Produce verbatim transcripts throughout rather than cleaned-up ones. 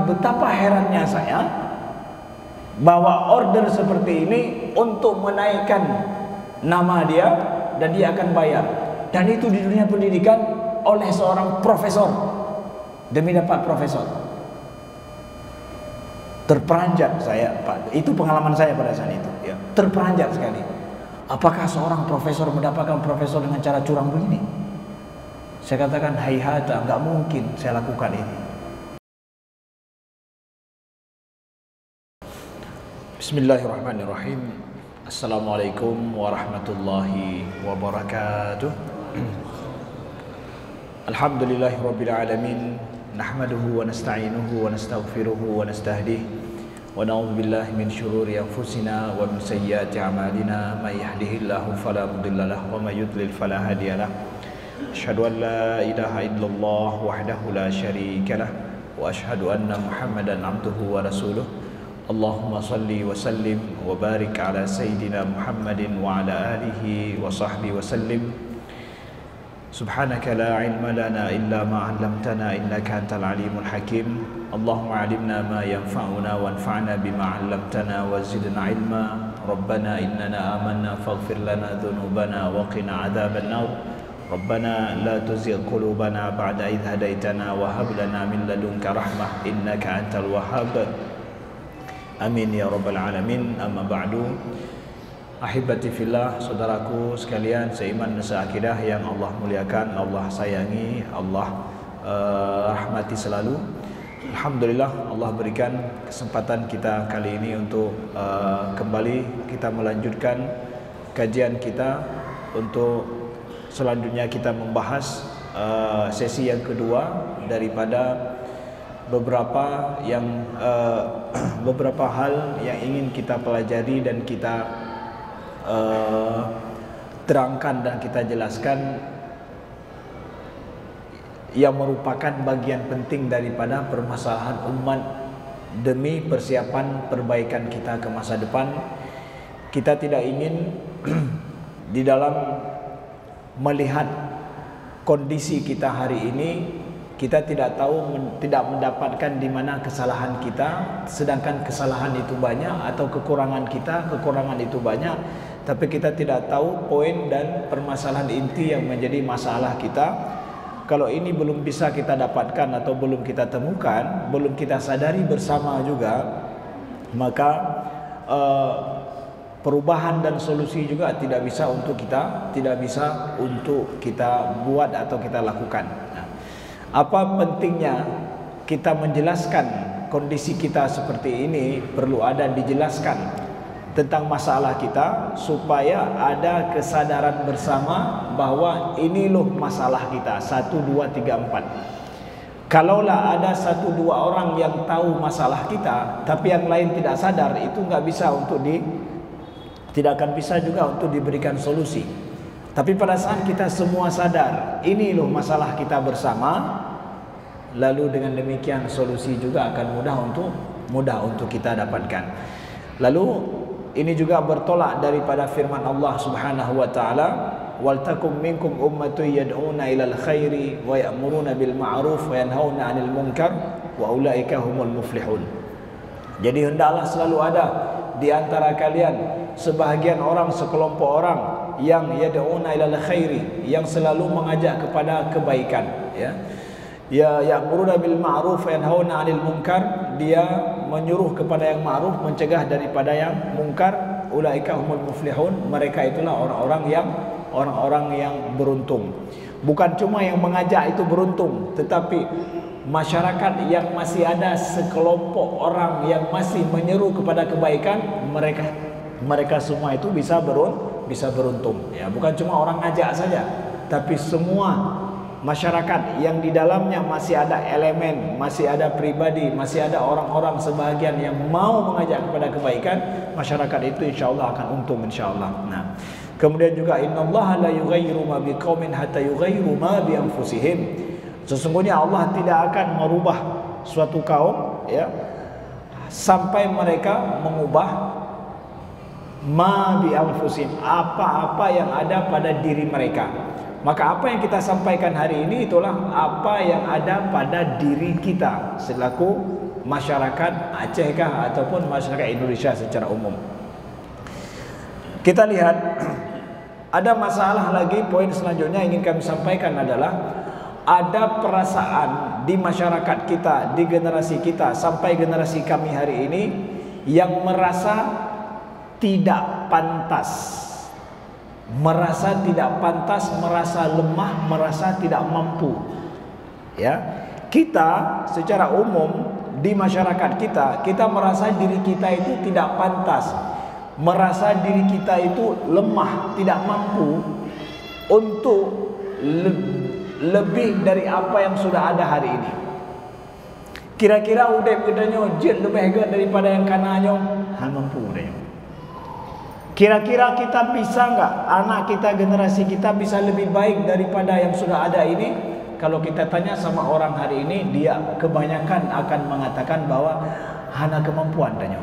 betapa herannya saya bahwa order seperti ini untuk menaikkan nama dia dan dia akan bayar, dan itu di dunia pendidikan oleh seorang profesor demi dapat profesor. Terperanjat saya, Pak. Itu pengalaman saya pada saat itu, ya. Terperanjat sekali. Apakah seorang profesor mendapatkan profesor dengan cara curang begini? Saya katakan, haihata, nggak mungkin saya lakukan ini. Bismillahirrahmanirrahim. Assalamualaikum warahmatullahi wabarakatuh. Alhamdulillahirabbil alamin. Nahmaduhu wa nasta'inuhu wa nastaghfiruhu wa nastahdihi wa na'udzu billahi min syururi anfusina wa min sayyiati a'malina. May yahdihillahu fala mudilla lahu wa may yudlil fala hadiya lahu. Asyhadu an la ilaha illallah wahdahu la syarika lah wa asyhadu anna Muhammadan 'abduhu wa rasuluh. Allahumma salli wa sallim wa barik ala sayyidina Muhammadin wa ala alihi wa sahbihi wa sallim. Subhanaka la ilma lana illa ma 'allamtana innaka antal alimul hakim. Allahumma 'allimna ma yanfa'una wanfa'na bima 'allamtana wa zidna ilma. Rabbana innana amanna faghfir lana dhunubana wa qina 'adzaban nar. Rabbana la tuzigh qulubana ba'da idh hadaitana wa hab lana min ladunka rahmah innaka antal wahhab. Amin ya rabbal alamin. Amma ba'du. Ahibati fillah, saudaraku sekalian seiman dan seakidah yang Allah muliakan, Allah sayangi, Allah uh, rahmati selalu. Alhamdulillah, Allah berikan kesempatan kita kali ini untuk uh, kembali kita melanjutkan kajian kita. Untuk selanjutnya kita membahas uh, sesi yang kedua daripada beberapa yang uh, beberapa hal yang ingin kita pelajari dan kita Uh, terangkan dan kita jelaskan, yang merupakan bagian penting daripada permasalahan umat demi persiapan perbaikan kita ke masa depan. Kita tidak ingin di dalam melihat kondisi kita hari ini, kita tidak tahu, tidak mendapatkan di mana kesalahan kita, sedangkan kesalahan itu banyak, atau kekurangan kita, kekurangan itu banyak, tapi kita tidak tahu poin dan permasalahan inti yang menjadi masalah kita. Kalau ini belum bisa kita dapatkan atau belum kita temukan, belum kita sadari bersama juga, maka uh, perubahan dan solusi juga tidak bisa untuk kita tidak bisa untuk kita buat atau kita lakukan. Nah, apa pentingnya kita menjelaskan kondisi kita seperti ini? Perlu ada dijelaskan tentang masalah kita supaya ada kesadaran bersama bahwa ini loh masalah kita, satu, dua, tiga, empat. Kalaulah ada satu dua orang yang tahu masalah kita tapi yang lain tidak sadar, itu nggak bisa untuk di tidak akan bisa juga untuk diberikan solusi. Tapi pada saat kita semua sadar ini loh masalah kita bersama, lalu dengan demikian solusi juga akan mudah untuk mudah untuk kita dapatkan. Lalu ini juga bertolak daripada firman Allah Subhanahu wa taala, wal takum minkum ummatun yad'una ilal khairi wa ya'muruna bil ma'ruf wa yanhauna 'anil munkar wa ulaika humul muflihun. Jadi hendaklah selalu ada di antara kalian sebahagian orang, sekelompok orang yang yad'una ilal khairi, yang selalu mengajak kepada kebaikan, ya. Ya ya'muruna bil ma'ruf wa yanhauna 'anil munkar, dia menyuruh kepada yang ma'ruf, mencegah daripada yang mungkar. Ulaika humul muflihun, mereka itulah orang-orang yang orang-orang yang beruntung. Bukan cuma yang mengajak itu beruntung, tetapi masyarakat yang masih ada sekelompok orang yang masih menyeru kepada kebaikan, mereka mereka semua itu bisa berun bisa beruntung, ya. Bukan cuma orang ngajak saja, tapi semua masyarakat yang di dalamnya masih ada elemen, masih ada pribadi, masih ada orang-orang sebahagian yang mau mengajak kepada kebaikan, masyarakat itu insyaallah akan untung insyaallah. Nah, kemudian juga innallaha la yughayyiru ma biqaumin hatta yughayyiru ma bi anfusihim. Sesungguhnya Allah tidak akan merubah suatu kaum, ya, sampai mereka mengubah ma bi anfusihim, apa-apa yang ada pada diri mereka. Maka apa yang kita sampaikan hari ini itulah apa yang ada pada diri kita selaku masyarakat Aceh kah ataupun masyarakat Indonesia secara umum. Kita lihat ada masalah lagi. Poin selanjutnya ingin kami sampaikan adalah ada perasaan di masyarakat kita, di generasi kita sampai generasi kami hari ini yang merasa tidak pantas, merasa tidak pantas, merasa lemah, merasa tidak mampu. Ya, kita secara umum di masyarakat kita, kita merasa diri kita itu tidak pantas, merasa diri kita itu lemah, tidak mampu untuk le lebih dari apa yang sudah ada hari ini. Kira-kira udah bedanya jet lebih hebat daripada yang kanannya, hal mampu udahnya. Kira-kira kita bisa nggak, anak kita, generasi kita bisa lebih baik daripada yang sudah ada ini? Kalau kita tanya sama orang hari ini, dia kebanyakan akan mengatakan bahwa hana kemampuan tanya.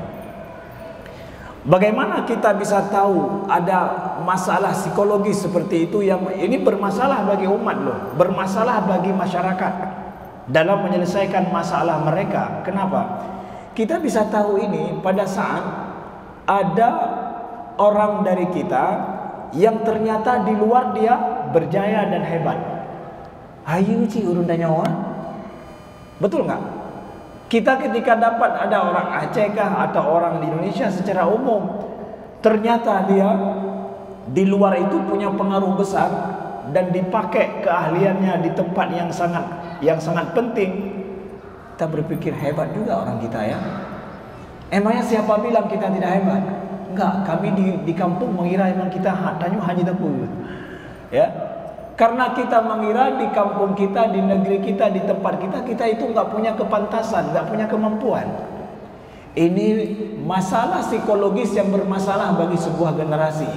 Bagaimana kita bisa tahu ada masalah psikologis seperti itu yang ini bermasalah bagi umat loh, bermasalah bagi masyarakat dalam menyelesaikan masalah mereka. Kenapa? Kita bisa tahu ini pada saat ada orang dari kita yang ternyata di luar dia berjaya dan hebat. Ayo ci urun nyawa. Betul nggak? Kita ketika dapat ada orang Aceh kah atau orang di Indonesia secara umum, ternyata dia di luar itu punya pengaruh besar dan dipakai keahliannya di tempat yang sangat yang sangat penting. Kita berpikir hebat juga orang kita ya. Emangnya siapa bilang kita tidak hebat? Enggak, kami di, di kampung mengira emang kita hanya hanya tepu. Ya. Karena kita mengira di kampung kita, di negeri kita, di tempat kita, kita itu nggak punya kepantasan, nggak punya kemampuan. Ini masalah psikologis yang bermasalah bagi sebuah generasi.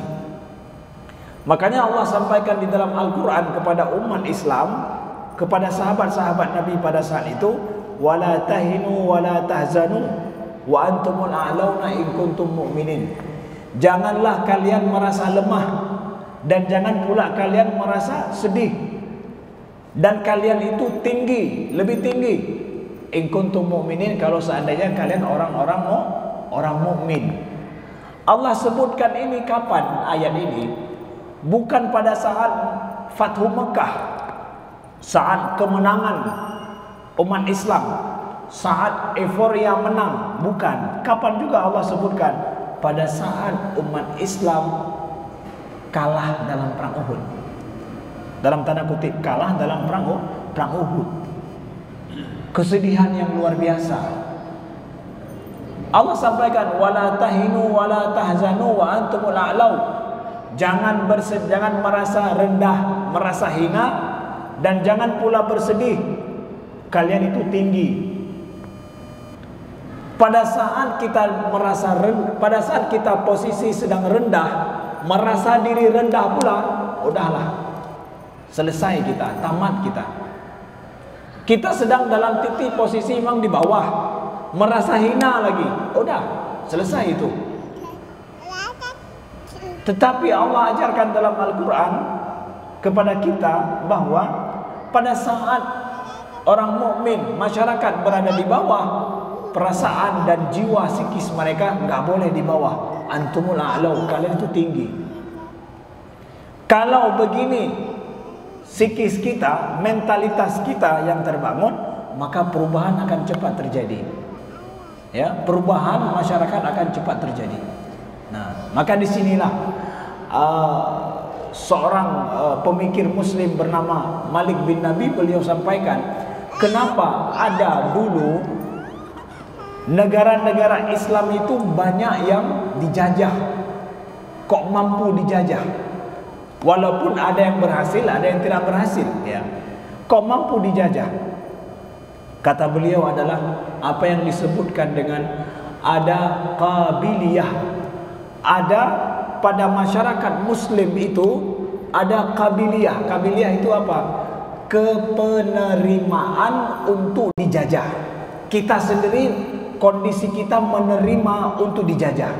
Makanya Allah sampaikan di dalam Al-Quran kepada umat Islam, kepada sahabat-sahabat Nabi pada saat itu, wala tahinu wala tahzanu wa antumul a'launa in kuntum mu'minin. Janganlah kalian merasa lemah dan jangan pula kalian merasa sedih, dan kalian itu tinggi, lebih tinggi in kuntum mu'minin, kalau seandainya kalian orang-orang mau orang mukmin. Allah sebutkan ini kapan ayat ini? Bukan pada saat Fathu Mekah, saat kemenangan umat Islam, saat euforia menang, bukan. Kapan juga Allah sebutkan? Pada saat umat Islam kalah dalam perang Uhud. Dalam tanda kutip kalah dalam perang perang Uhud. Kesedihan yang luar biasa. Allah sampaikan wala tahinu wala tahzanu wa antumul a'lau. Jangan bersedih, jangan merasa rendah, merasa hina, dan jangan pula bersedih. Kalian itu tinggi. Pada saat kita merasa rendah, pada saat kita posisi sedang rendah, merasa diri rendah pula, udahlah, selesai kita, tamat kita. Kita sedang dalam titik posisi memang di bawah, merasa hina lagi, udah, selesai itu. Tetapi Allah ajarkan dalam Al-Quran kepada kita bahwa pada saat orang mukmin, masyarakat berada di bawah, perasaan dan jiwa psikis mereka nggak boleh di bawah. Antumul a'lau, kalian itu tinggi. Kalau begini psikis kita, mentalitas kita yang terbangun, maka perubahan akan cepat terjadi. Ya, perubahan masyarakat akan cepat terjadi. Nah, maka disinilah uh, seorang uh, pemikir Muslim bernama Malik bin Nabi, beliau sampaikan, kenapa ada dulu negara-negara Islam itu banyak yang dijajah, kok mampu dijajah, walaupun ada yang berhasil, ada yang tidak berhasil, ya. Kok mampu dijajah? Kata beliau adalah apa yang disebutkan dengan ada qabiliyah, ada pada masyarakat Muslim itu ada qabiliyah. Qabiliyah itu apa? Kepenerimaan untuk dijajah. Kita sendiri, kondisi kita menerima untuk dijajah.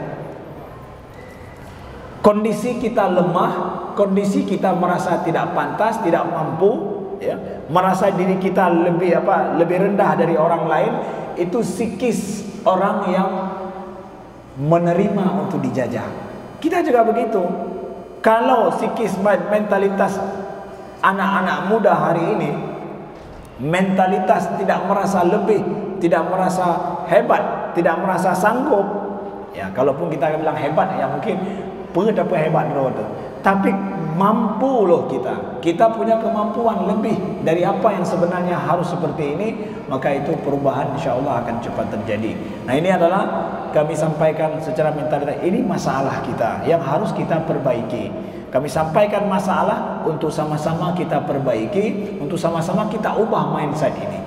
Kondisi kita lemah, kondisi kita merasa tidak pantas, tidak mampu, ya, merasa diri kita lebih apa, lebih rendah dari orang lain, itu psikis orang yang menerima untuk dijajah. Kita juga begitu. Kalau psikis mentalitas anak-anak muda hari ini, mentalitas tidak merasa lebih, tidak merasa hebat, tidak merasa sanggup. Ya, kalaupun kita bilang hebat, ya mungkin pun apa hebat loh. Tapi mampu loh kita. Kita punya kemampuan lebih dari apa yang sebenarnya harus seperti ini, maka itu perubahan insya Allah akan cepat terjadi. Nah, ini adalah kami sampaikan secara mentalitas. Ini masalah kita yang harus kita perbaiki. Kami sampaikan masalah untuk sama-sama kita perbaiki, untuk sama-sama kita ubah mindset ini.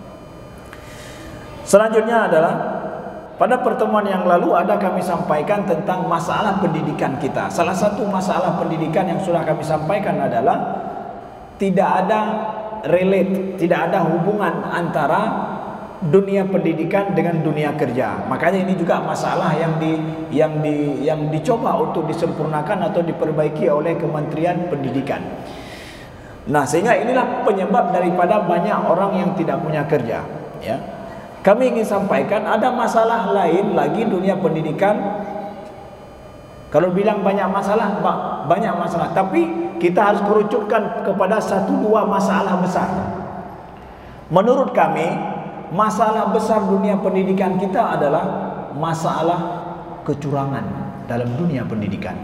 Selanjutnya adalah pada pertemuan yang lalu ada kami sampaikan tentang masalah pendidikan kita. Salah satu masalah pendidikan yang sudah kami sampaikan adalah tidak ada relate, tidak ada hubungan antara dunia pendidikan dengan dunia kerja. Makanya ini juga masalah yang di yang di yang dicoba untuk disempurnakan atau diperbaiki oleh Kementerian Pendidikan. Nah, sehingga inilah penyebab daripada banyak orang yang tidak punya kerja, ya. Kami ingin sampaikan ada masalah lain lagi dunia pendidikan. Kalau bilang banyak masalah, banyak masalah, tapi kita harus kerucutkan kepada satu dua masalah besar. Menurut kami, masalah besar dunia pendidikan kita adalah masalah kecurangan dalam dunia pendidikan.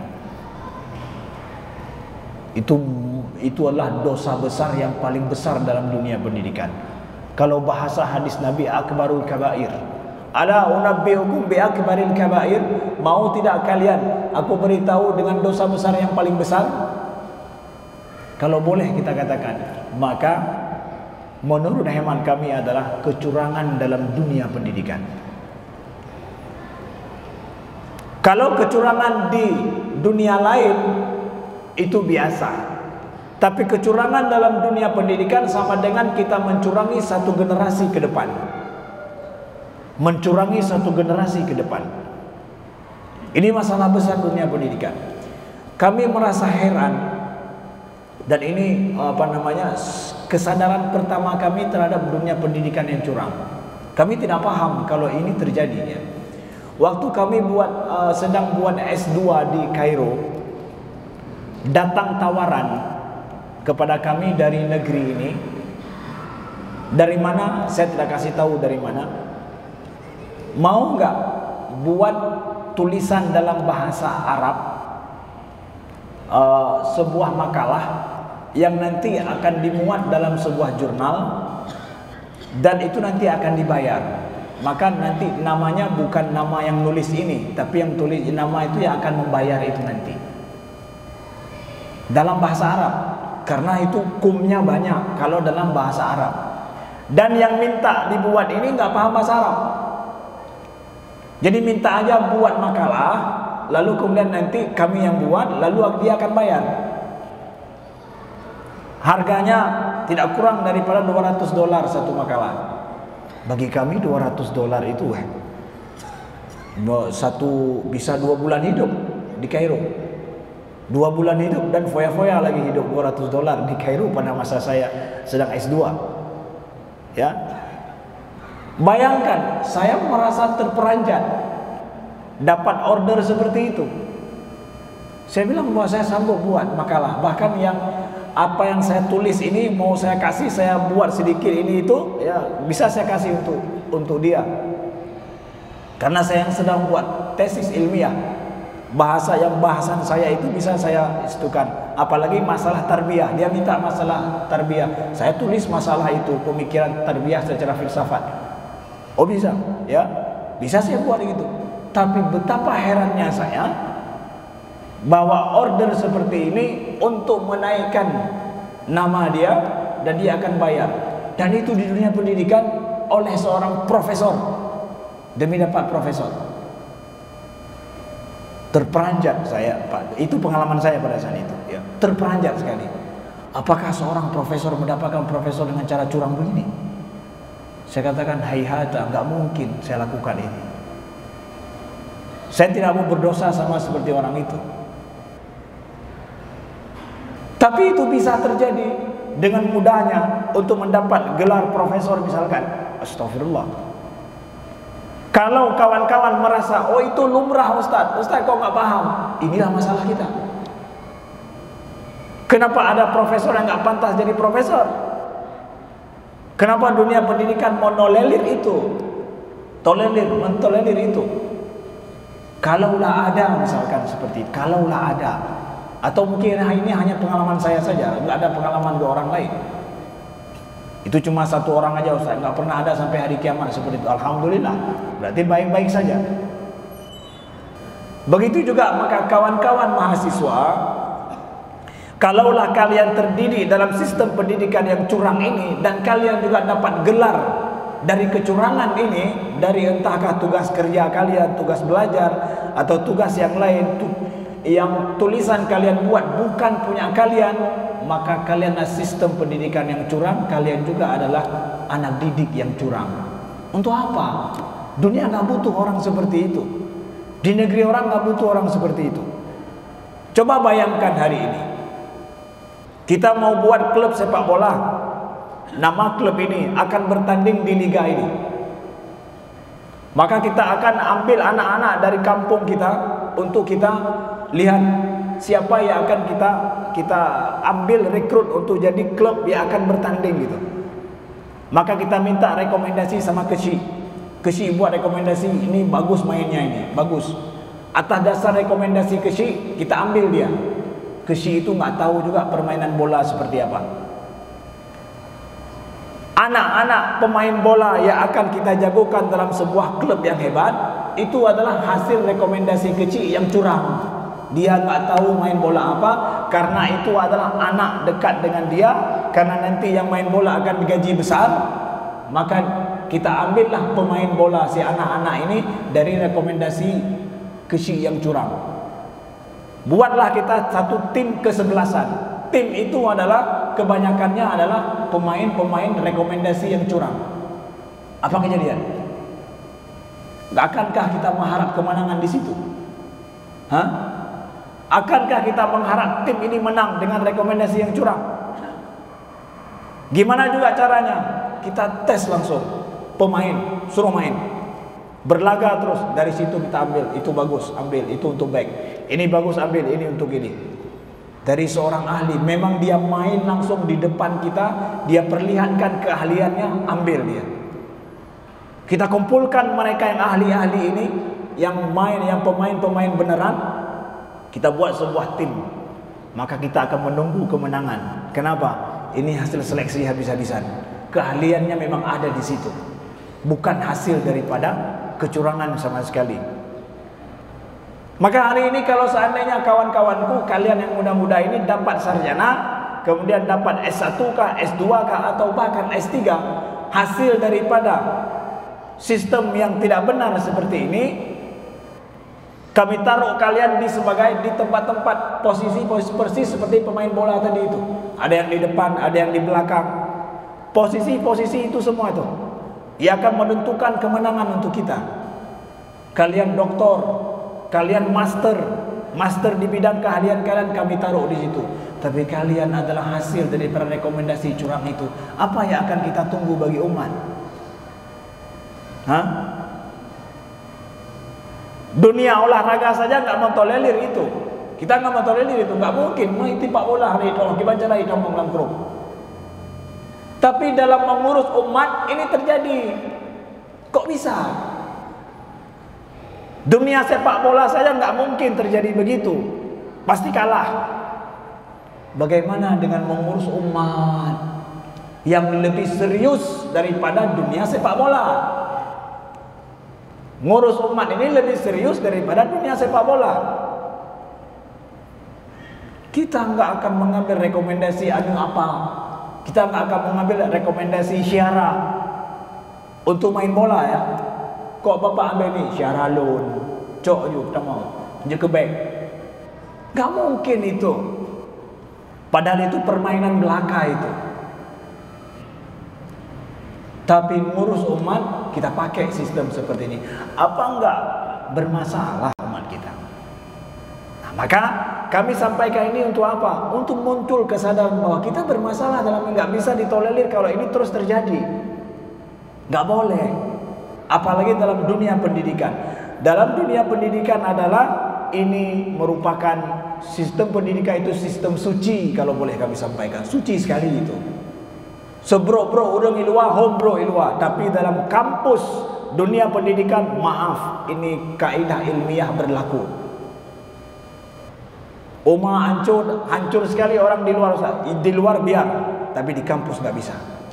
Itu itu adalah dosa besar yang paling besar dalam dunia pendidikan. Kalau bahasa hadis Nabi, akbarul kabair. Ala unabbiukum bi akbaril kabair. Mau tidak kalian aku beritahu dengan dosa besar yang paling besar? Kalau boleh kita katakan, maka menurut hemat kami adalah kecurangan dalam dunia pendidikan. Kalau kecurangan di dunia lain itu biasa, tapi kecurangan dalam dunia pendidikan sama dengan kita mencurangi satu generasi ke depan. Mencurangi satu generasi ke depan. Ini masalah besar dunia pendidikan. Kami merasa heran, dan ini apa namanya, kesadaran pertama kami terhadap dunia pendidikan yang curang. Kami tidak paham kalau ini terjadi, ya. Waktu kami buat uh, sedang buat S dua di Kairo, datang tawaran kepada kami dari negeri ini. Dari mana? Saya tidak kasih tahu dari mana. Mau nggak buat tulisan dalam bahasa Arab, uh, sebuah makalah yang nanti akan dimuat dalam sebuah jurnal, dan itu nanti akan dibayar. Maka nanti namanya bukan nama yang nulis ini, tapi yang tulis nama itu yang akan membayar itu nanti dalam bahasa Arab. Karena itu kumnya banyak kalau dalam bahasa Arab. Dan yang minta dibuat ini nggak paham bahasa Arab. Jadi minta aja buat makalah, lalu kemudian nanti kami yang buat, lalu dia akan bayar. Harganya tidak kurang daripada dua ratus dolar satu makalah. Bagi kami dua ratus dolar itu eh, satu bisa dua bulan hidup di Kairo. Dua bulan hidup dan foya-foya lagi hidup. Dua ratus dolar di Kairo pada masa saya sedang S dua, ya. Bayangkan, saya merasa terperanjat dapat order seperti itu. Saya bilang bahwa saya sanggup buat makalah. Bahkan yang apa yang saya tulis ini mau saya kasih, saya buat sedikit ini itu, ya bisa saya kasih untuk untuk dia. Karena saya yang sedang buat tesis ilmiah. Bahasa yang bahasan saya itu bisa saya istukan. Apalagi masalah tarbiyah, dia minta masalah tarbiyah, saya tulis masalah itu, pemikiran tarbiyah secara filsafat. Oh bisa, ya bisa saya buat gitu. Tapi betapa herannya saya bahwa order seperti ini untuk menaikkan nama dia dan dia akan bayar. Dan itu di dunia pendidikan oleh seorang profesor demi dapat profesor. Terperanjat saya, Pak. Itu pengalaman saya pada saat itu, ya. Terperanjat sekali. Apakah seorang profesor mendapatkan profesor dengan cara curang begini? Saya katakan, haihata, nggak mungkin saya lakukan ini. Saya tidak mau berdosa sama seperti orang itu. Tapi itu bisa terjadi dengan mudahnya untuk mendapat gelar profesor misalkan. Astagfirullah. Kalau kawan-kawan merasa, oh itu lumrah Ustaz, Ustaz kok nggak paham, inilah masalah kita. Kenapa ada profesor yang nggak pantas jadi profesor? Kenapa dunia pendidikan monolelir itu, tolerir, mentolerir itu? Kalaulah ada misalkan seperti itu, kalaulah ada, atau mungkin ini hanya pengalaman saya saja, nggak ada pengalaman dua orang lain. Itu cuma satu orang aja Ustaz, nggak pernah ada sampai hari kiamat seperti itu. Alhamdulillah, berarti baik-baik saja. Begitu juga maka kawan-kawan mahasiswa, kalaulah kalian terdidik dalam sistem pendidikan yang curang ini dan kalian juga dapat gelar dari kecurangan ini, dari entahkah tugas kerja kalian, tugas belajar atau tugas yang lain tu, yang tulisan kalian buat bukan punya kalian, maka kalianlah sistem pendidikan yang curang, kalian juga adalah anak didik yang curang. Untuk apa? Dunia nggak butuh orang seperti itu. Di negeri orang nggak butuh orang seperti itu. Coba bayangkan hari ini kita mau buat klub sepak bola, nama klub ini akan bertanding di liga ini, maka kita akan ambil anak-anak dari kampung kita untuk kita lihat siapa yang akan kita kita ambil rekrut untuk jadi klub yang akan bertanding gitu. Maka kita minta rekomendasi sama Kesi. Kesi buat rekomendasi, ini bagus mainnya, ini bagus. Atas dasar rekomendasi Kesi kita ambil dia. Kesi itu nggak tahu juga permainan bola seperti apa. Anak-anak pemain bola yang akan kita jagokan dalam sebuah klub yang hebat, itu adalah hasil rekomendasi Kesi yang curang. Dia nggak tahu main bola apa, karena itu adalah anak dekat dengan dia, karena nanti yang main bola akan digaji besar, maka kita ambillah pemain bola si anak-anak ini dari rekomendasi Kesi yang curang. Buatlah kita satu tim kesebelasan. Tim itu adalah kebanyakannya adalah pemain-pemain rekomendasi yang curang. Apa kejadian? Gak akankah kita mengharap kemenangan di situ? Hah? Akankah kita mengharap tim ini menang dengan rekomendasi yang curang? Gimana juga caranya? Kita tes langsung pemain, suruh main, berlaga terus, dari situ kita ambil, itu bagus, ambil, itu untuk back, ini bagus, ambil, ini untuk ini. Dari seorang ahli, memang dia main langsung di depan kita, dia perlihatkan keahliannya, ambil dia. Kita kumpulkan mereka yang ahli-ahli ini, yang main, yang pemain-pemain beneran, kita buat sebuah tim, maka kita akan menunggu kemenangan. Kenapa? Ini hasil seleksi habis-habisan. Keahliannya memang ada di situ, bukan hasil daripada kecurangan sama sekali. Maka hari ini kalau seandainya kawan-kawanku, kalian yang muda-muda ini dapat sarjana, kemudian dapat S satu kah, S dua kah, atau bahkan S tiga, hasil daripada sistem yang tidak benar seperti ini, kami taruh kalian di sebagai di tempat-tempat posisi persis seperti pemain bola tadi itu. Ada yang di depan, ada yang di belakang. Posisi-posisi itu semua itu, ia akan menentukan kemenangan untuk kita. Kalian doktor, kalian master, master di bidang keahlian kalian kami taruh di situ. Tapi kalian adalah hasil dari rekomendasi curang itu. Apa yang akan kita tunggu bagi umat? Hah? Dunia olahraga saja nggak mau tolerir itu. Kita nggak mau tolerir itu, nggak mungkin. Mau tipak bola hari itu, kita cara itu melangkrung. Tapi dalam mengurus umat ini terjadi. Kok bisa? Dunia sepak bola saja nggak mungkin terjadi begitu. Pasti kalah. Bagaimana dengan mengurus umat yang lebih serius daripada dunia sepak bola? Ngurus umat ini lebih serius daripada dunia sepak bola. Kita nggak akan mengambil rekomendasi anu apa. Kita nggak akan mengambil rekomendasi Syara untuk main bola ya. Kok bapak ambil ni Syara Lun, cok you, tak mau, je ke back. Nggak mungkin itu. Padahal itu permainan belaka itu. Tapi ngurus umat kita pakai sistem seperti ini. Apa enggak bermasalah umat kita? Nah, Maka kami sampaikan ini untuk apa? Untuk muncul kesadaran bahwa kita bermasalah dalam nggak bisa ditolerir kalau ini terus terjadi. Nggak boleh. Apalagi dalam dunia pendidikan. Dalam dunia pendidikan adalah ini merupakan sistem pendidikan itu sistem suci, kalau boleh kami sampaikan. Suci sekali itu. Sebro bro urang ilua, home bro ilua. Tapi dalam kampus dunia pendidikan, maaf, ini kaidah ilmiah berlaku. Uma hancur, hancur sekali orang di luar, di luar biar, tapi di kampus nggak bisa.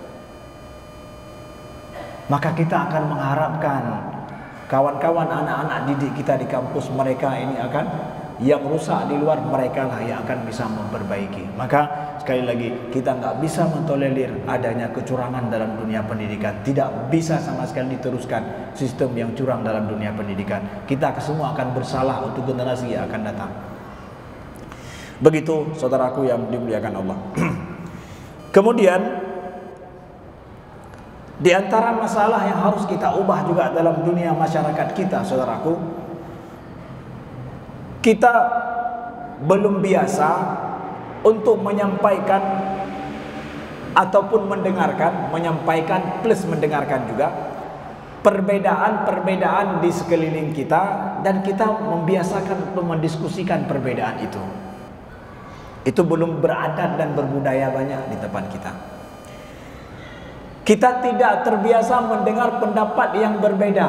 Maka kita akan mengharapkan kawan-kawan anak-anak didik kita di kampus, mereka ini akan yang rusak di luar, mereka lah yang akan bisa memperbaiki. Maka sekali lagi kita nggak bisa mentolerir adanya kecurangan dalam dunia pendidikan. Tidak bisa sama sekali diteruskan sistem yang curang dalam dunia pendidikan. Kita semua akan bersalah untuk generasi yang akan datang. Begitu saudaraku yang dimuliakan Allah. Kemudian di antara masalah yang harus kita ubah juga dalam dunia masyarakat kita, saudaraku, kita belum biasa untuk menyampaikan ataupun mendengarkan, menyampaikan plus mendengarkan juga perbedaan-perbedaan di sekeliling kita, dan kita membiasakan untuk mendiskusikan perbedaan itu. Itu belum beradat dan berbudaya banyak di tempat kita. Kita tidak terbiasa mendengar pendapat yang berbeda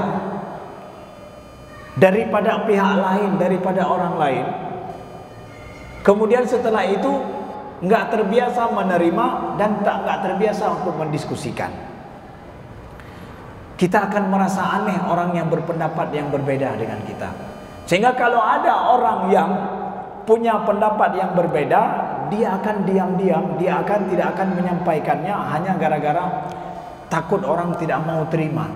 daripada pihak lain, daripada orang lain. Kemudian setelah itu nggak terbiasa menerima dan tak nggak terbiasa untuk mendiskusikan. Kita akan merasa aneh orang yang berpendapat yang berbeda dengan kita. Sehingga kalau ada orang yang punya pendapat yang berbeda, dia akan diam-diam, dia akan tidak akan menyampaikannya hanya gara-gara takut orang tidak mau terima.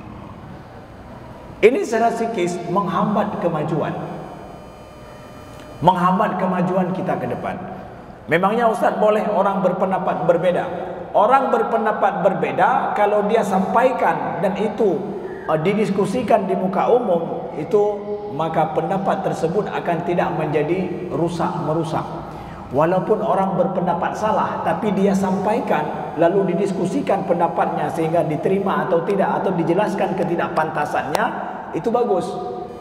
Ini secara psikis menghambat kemajuan, menghambat kemajuan kita ke depan. Memangnya Ustaz boleh orang berpendapat berbeda? Orang berpendapat berbeda kalau dia sampaikan dan itu uh, didiskusikan di muka umum, itu maka pendapat tersebut akan tidak menjadi rusak merusak. Walaupun orang berpendapat salah, tapi dia sampaikan lalu didiskusikan pendapatnya sehingga diterima atau tidak, atau dijelaskan ketidakpantasannya, itu bagus.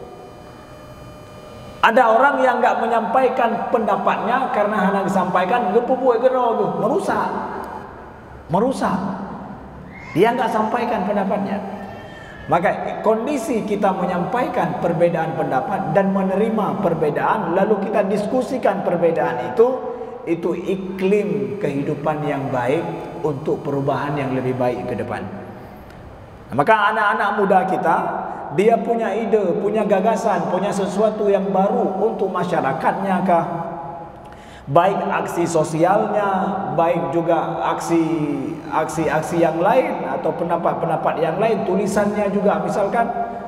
Ada orang yang nggak menyampaikan pendapatnya karena hanya disampaikan, merusak, merusak. Dia nggak sampaikan pendapatnya. Maka kondisi kita menyampaikan perbedaan pendapat dan menerima perbedaan, lalu kita diskusikan perbedaan itu, itu iklim kehidupan yang baik untuk perubahan yang lebih baik ke depan. Maka anak-anak muda kita, dia punya ide, punya gagasan, punya sesuatu yang baru untuk masyarakatnya kah? Baik aksi sosialnya, baik juga aksi aksi-aksi yang lain atau pendapat-pendapat yang lain, tulisannya juga misalkan,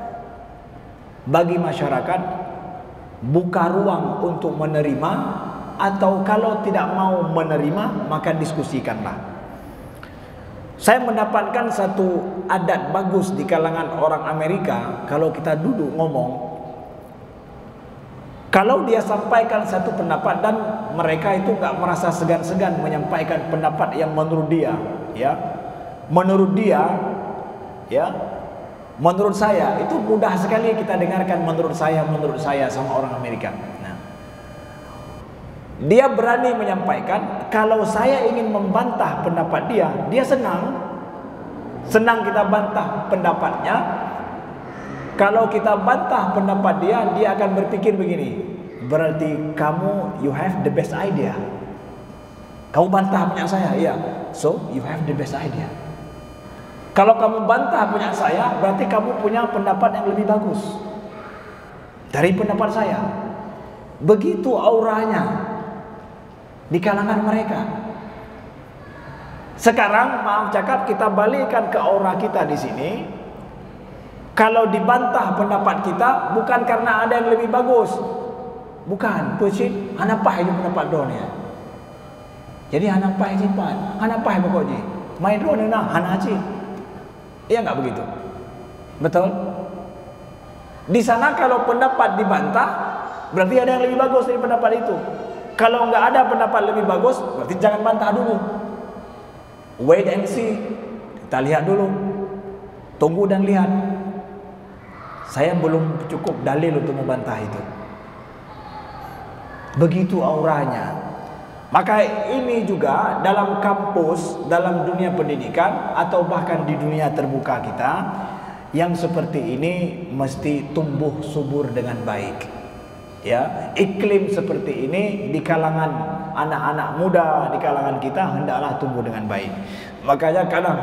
bagi masyarakat buka ruang untuk menerima, atau kalau tidak mau menerima maka diskusikanlah. Saya mendapatkan satu adat bagus di kalangan orang Amerika. Kalau kita duduk ngomong, kalau dia sampaikan satu pendapat dan mereka itu nggak merasa segan-segan menyampaikan pendapat yang menurut dia, ya, menurut dia, ya, menurut saya itu mudah sekali kita dengarkan menurut saya, menurut saya sama orang Amerika. Nah, dia berani menyampaikan. Kalau saya ingin membantah pendapat dia, dia senang, senang kita bantah pendapatnya. Kalau kita bantah pendapat dia, dia akan berpikir begini, berarti kamu, you have the best idea. Kamu bantah punya saya, iya, so you have the best idea. Kalau kamu bantah punya saya, berarti kamu punya pendapat yang lebih bagus dari pendapat saya. Begitu auranya di kalangan mereka. Sekarang maaf cakap, kita balikkan ke aura kita di sini. Kalau dibantah pendapat kita, bukan karena ada yang lebih bagus, bukan, pucit, hanapah itu pendapat donya. Jadi hanapah simpan, hanapah pokoknya, main drone na hanaci, iya nggak begitu? Betul? Di sana kalau pendapat dibantah, berarti ada yang lebih bagus dari pendapat itu. Kalau nggak ada pendapat lebih bagus, berarti jangan bantah dulu. Wait and see. Kita lihat dulu. Tunggu dan lihat. Saya belum cukup dalil untuk membantah itu. Begitu auranya. Maka ini juga dalam kampus, dalam dunia pendidikan atau bahkan di dunia terbuka kita, yang seperti ini mesti tumbuh subur dengan baik. Ya, iklim seperti ini di kalangan anak-anak muda, di kalangan kita hendaklah tumbuh dengan baik. Makanya kadang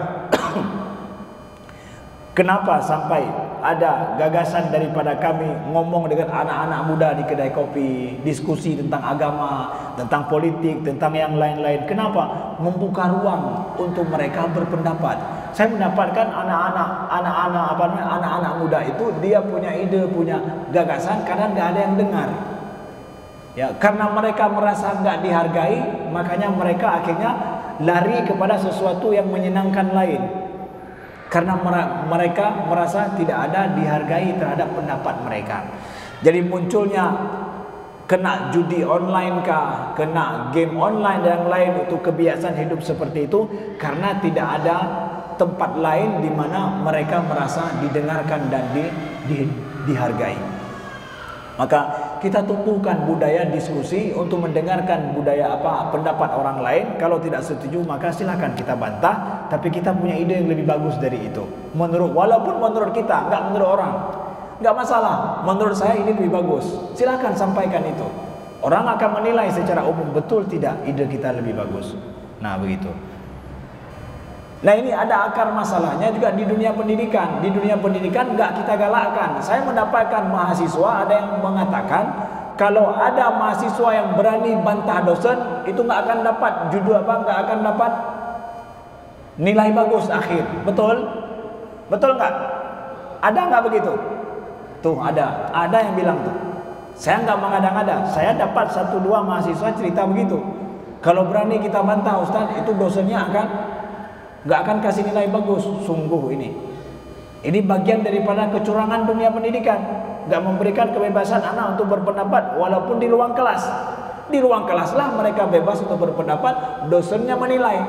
kenapa sampai ada gagasan daripada kami ngomong dengan anak-anak muda di kedai kopi, diskusi tentang agama, tentang politik, tentang yang lain-lain. Kenapa? Membuka ruang untuk mereka berpendapat. Saya mendapatkan anak-anak anak-anak apa namanya anak-anak muda itu dia punya ide, punya gagasan, kadang nggak ada yang dengar. Ya, karena mereka merasa nggak dihargai, makanya mereka akhirnya lari kepada sesuatu yang menyenangkan lain. Karena mereka merasa tidak ada dihargai terhadap pendapat mereka. Jadi munculnya kena judi online kah, kena game online dan yang lain, itu kebiasaan hidup seperti itu karena tidak ada tempat lain di mana mereka merasa didengarkan dan di, di, dihargai. Maka kita tumbuhkan budaya diskusi untuk mendengarkan budaya apa pendapat orang lain. Kalau tidak setuju maka silakan kita bantah, tapi kita punya ide yang lebih bagus dari itu. Menurut walaupun menurut kita, enggak menurut orang. Enggak masalah. Menurut saya ini lebih bagus. Silakan sampaikan itu. Orang akan menilai secara umum betul tidak ide kita lebih bagus. Nah, begitu. Nah, ini ada akar masalahnya juga di dunia pendidikan. Di dunia pendidikan enggak kita galakkan. Saya mendapatkan mahasiswa ada yang mengatakan kalau ada mahasiswa yang berani bantah dosen, itu enggak akan dapat judul apa, enggak akan dapat nilai bagus akhir. Betul? Betul enggak? Ada enggak begitu? Tuh ada, ada yang bilang tuh. Saya enggak mengada-ngada. Saya dapat satu dua mahasiswa cerita begitu. Kalau berani kita bantah Ustaz, itu dosennya akan nggak akan kasih nilai bagus. Sungguh ini ini bagian daripada kecurangan dunia pendidikan. Nggak memberikan kebebasan anak untuk berpendapat walaupun di ruang kelas. Di ruang kelaslah mereka bebas untuk berpendapat, dosennya menilai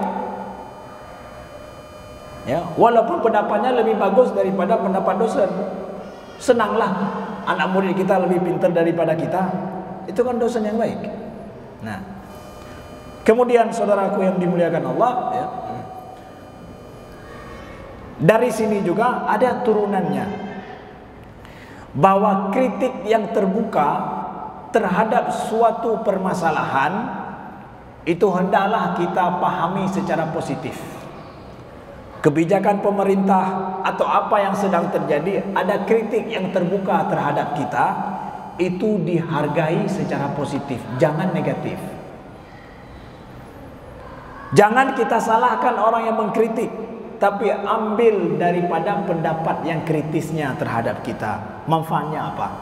ya, walaupun pendapatnya lebih bagus daripada pendapat dosen. Senanglah anak murid kita lebih pintar daripada kita, itu kan dosen yang baik. Nah, kemudian saudaraku yang dimuliakan Allah ya, dari sini juga ada turunannya, bahwa kritik yang terbuka terhadap suatu permasalahan itu hendaklah kita pahami secara positif. Kebijakan pemerintah atau apa yang sedang terjadi, ada kritik yang terbuka terhadap kita, itu dihargai secara positif, jangan negatif. Jangan kita salahkan orang yang mengkritik, tapi ambil daripada pendapat yang kritisnya terhadap kita. Manfaatnya apa?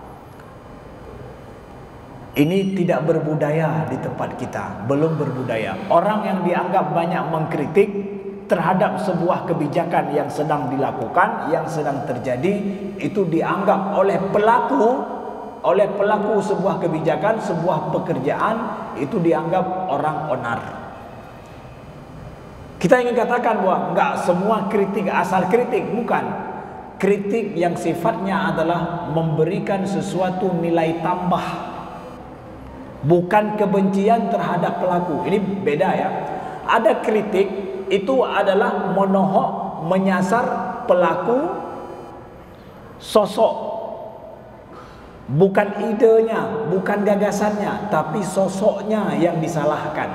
Ini tidak berbudaya di tempat kita, belum berbudaya. Orang yang dianggap banyak mengkritik terhadap sebuah kebijakan yang sedang dilakukan, yang sedang terjadi, itu dianggap oleh pelaku, oleh pelaku sebuah kebijakan, sebuah pekerjaan, itu dianggap orang onar. Kita ingin katakan bahwa enggak semua kritik asal kritik, bukan. Kritik yang sifatnya adalah memberikan sesuatu nilai tambah, bukan kebencian terhadap pelaku. Ini beda ya. Ada kritik itu adalah menohok, menyasar pelaku, sosok, bukan idenya, bukan gagasannya, tapi sosoknya yang disalahkan.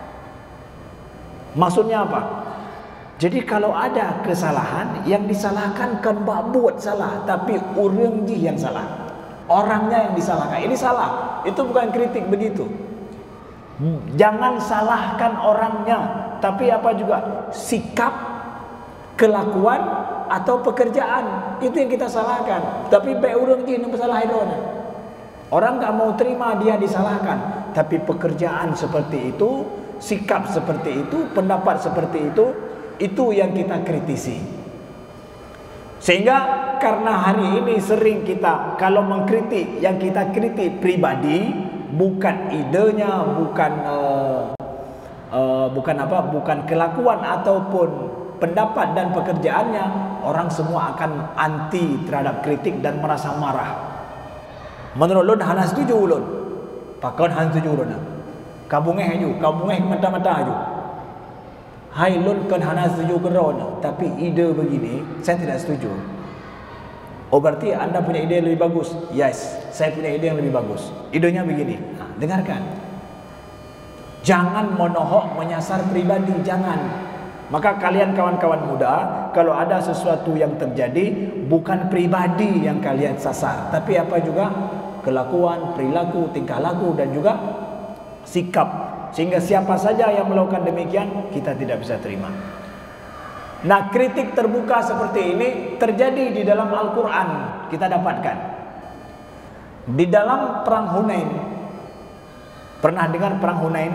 Maksudnya apa? Jadi kalau ada kesalahan, yang disalahkan kan mbak buat salah, tapi orang je yang salah, orangnya yang disalahkan. Ini salah, itu bukan kritik begitu. Jangan salahkan orangnya, tapi apa juga sikap, kelakuan atau pekerjaan, itu yang kita salahkan. Tapi pe urang je yang bersalah itu. Orang tak mau terima dia disalahkan, tapi pekerjaan seperti itu, sikap seperti itu, pendapat seperti itu, itu yang kita kritisi. Sehingga karena hari ini sering kita kalau mengkritik, yang kita kritik pribadi, bukan idenya, bukan uh, uh, bukan apa, bukan kelakuan ataupun pendapat dan pekerjaannya, orang semua akan anti terhadap kritik dan merasa marah. Menurut Lun, hana setuju Lun. Pakon hana setuju Lun. Kabungeh ju, kabungeh mata-mata ju. Hai Lun kan hana setuju kerana, tapi ide begini saya tidak setuju. Oh berarti anda punya ide yang lebih bagus? Yes, saya punya ide yang lebih bagus. Idenya begini. Nah, dengarkan. Jangan monohok menyasar pribadi, jangan. Maka kalian kawan-kawan muda, kalau ada sesuatu yang terjadi, bukan pribadi yang kalian sasar, tapi apa juga? Kelakuan, perilaku, tingkah laku dan juga sikap. Sehingga siapa saja yang melakukan demikian, kita tidak bisa terima. Nah, kritik terbuka seperti ini terjadi di dalam Al-Quran. Kita dapatkan di dalam perang Hunain. Pernah dengar perang Hunain?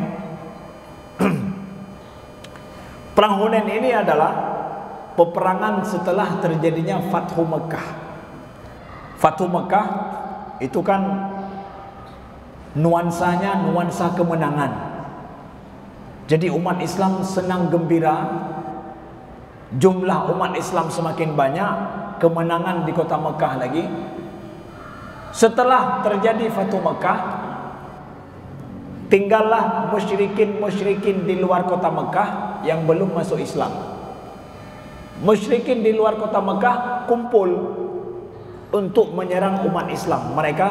Perang Hunain ini adalah peperangan setelah terjadinya Fathu Mekah. Fathu Mekah itu kan nuansanya nuansa kemenangan. Jadi umat Islam senang gembira, jumlah umat Islam semakin banyak, kemenangan di kota Mekah lagi. Setelah terjadi Fathu Mekah, tinggallah musyrikin-musyrikin di luar kota Mekah yang belum masuk Islam. Musyrikin di luar kota Mekah kumpul untuk menyerang umat Islam. Mereka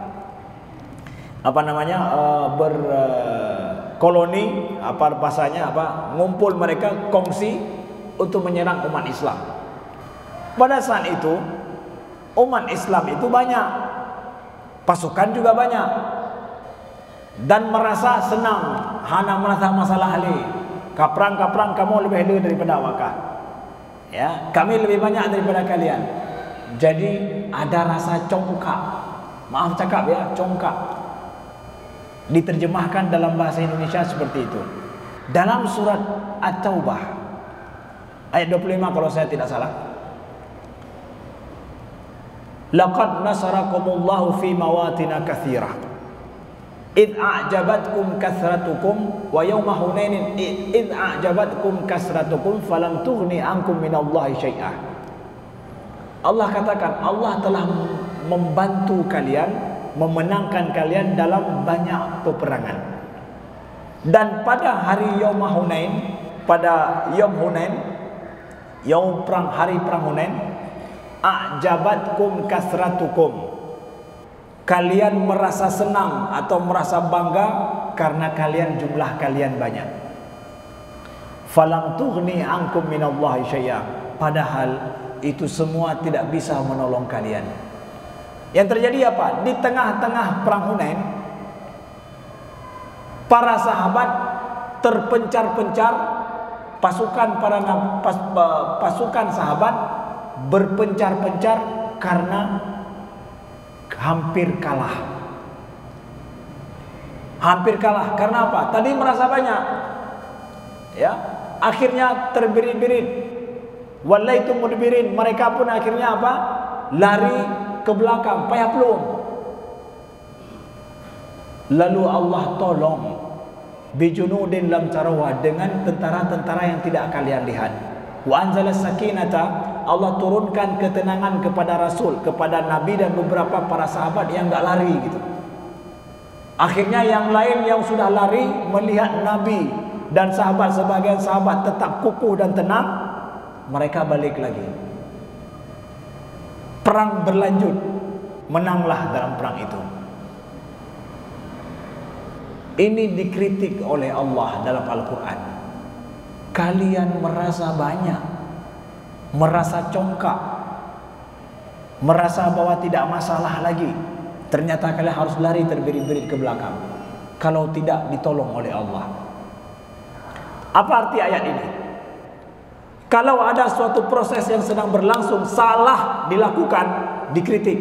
apa namanya uh, ber uh, koloni, apa bahasanya apa, ngumpul mereka kongsi untuk menyerang umat Islam. Pada saat itu umat Islam itu banyak, pasukan juga banyak, dan merasa senang. Hana merasa masalah ali, kaprang-kaprang kamu lebih dulu daripada wakah, ya, kami lebih banyak daripada kalian. Jadi ada rasa congkak, maaf cakap ya, congkak. Diterjemahkan dalam bahasa Indonesia seperti itu. Dalam surat At-Taubah ayat dua puluh lima kalau saya tidak salah. Laqad nasarakumullahu fi mawatin katsirah id a'jabatkum kathratukum wa yawma hunainin id a'jabatkum kasratukum falam tughni ankum minallahi syai'ah. Allah katakan Allah telah membantu kalian, memenangkan kalian dalam banyak peperangan. Dan pada hari Yaum Hunain, pada Yaum Hunain, Yaum perang, hari perang Hunain, a'jabatkum kasratukum, kalian merasa senang atau merasa bangga karena kalian jumlah kalian banyak. Falam tughni ankum minallahi syai'a, padahal itu semua tidak bisa menolong kalian. Yang terjadi apa? Di tengah-tengah perang Hunain, para sahabat terpencar-pencar, pasukan para pas, pasukan sahabat berpencar-pencar karena hampir kalah. Hampir kalah karena apa? Tadi merasa banyak, ya, akhirnya terbirit-birit. Wallaitu mudbirin, mereka pun akhirnya apa? Lari ke belakang, payah pelung. Lalu Allah tolong bijunudin lam tarawha, dengan tentara-tentara yang tidak kalian lihat. Wa anzala sakinata, Allah turunkan ketenangan kepada Rasul, kepada Nabi dan beberapa para sahabat yang enggak lari gitu. Akhirnya yang lain yang sudah lari melihat Nabi dan sahabat, sebagian sahabat tetap kukuh dan tenang, mereka balik lagi. Perang berlanjut, menanglah dalam perang itu. Ini dikritik oleh Allah dalam Al-Quran. Kalian merasa banyak, merasa congkak, merasa bahwa tidak masalah lagi. Ternyata kalian harus lari terbirit-birit ke belakang kalau tidak ditolong oleh Allah. Apa arti ayat ini? Kalau ada suatu proses yang sedang berlangsung, salah dilakukan, dikritik.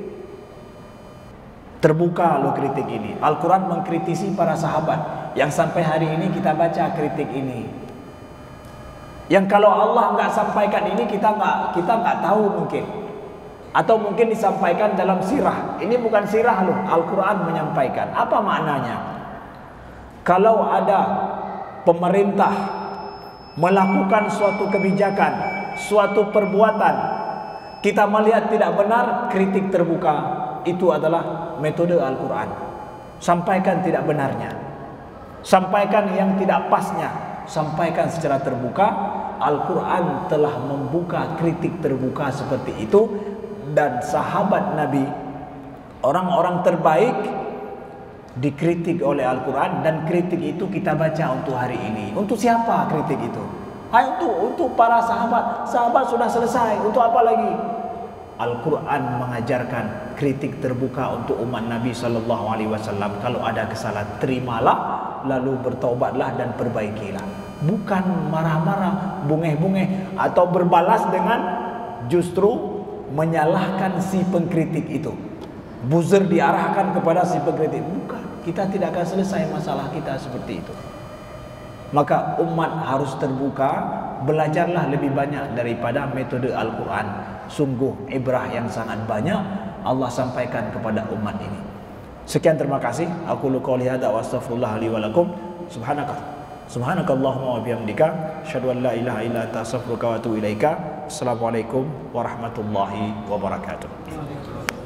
Terbuka lo kritik ini. Al-Quran mengkritisi para sahabat yang sampai hari ini kita baca kritik ini. Yang kalau Allah nggak sampaikan ini kita nggak kita nggak tahu mungkin, atau mungkin disampaikan dalam sirah. Ini bukan sirah loh, Al-Quran menyampaikan. Apa maknanya? Kalau ada pemerintah melakukan suatu kebijakan, suatu perbuatan, kita melihat tidak benar, kritik terbuka. Itu adalah metode Al-Quran. Sampaikan tidak benarnya, sampaikan yang tidak pasnya, sampaikan secara terbuka. Al-Quran telah membuka kritik terbuka seperti itu. Dan sahabat Nabi, orang-orang terbaik, dikritik oleh Al-Quran. Dan kritik itu kita baca untuk hari ini. Untuk siapa kritik itu? Ha, untuk, untuk para sahabat. Sahabat sudah selesai, untuk apa lagi? Al-Quran mengajarkan kritik terbuka untuk umat Nabi Sallallahu Alaihi Wasallam. Kalau ada kesalahan, terimalah, lalu bertaubatlah dan perbaikilah. Bukan marah-marah, bungeh-bungeh, atau berbalas dengan justru menyalahkan si pengkritik itu. Buzzer diarahkan kepada si pengkritik. Bukan, kita tidak akan selesai masalah kita seperti itu. Maka umat harus terbuka. Belajarlah lebih banyak daripada metode Al-Quran. Sungguh ibrah yang sangat banyak Allah sampaikan kepada umat ini. Sekian, terima kasih. Aku lu qouli hadza wa astaghfirullah li wa lakum. Subhanaka Subhanakallahumma wa bihamdika asyhadu an la ilaha illa anta astaghfiruka wa atubu ilaika. Assalamualaikum warahmatullahi wabarakatuh.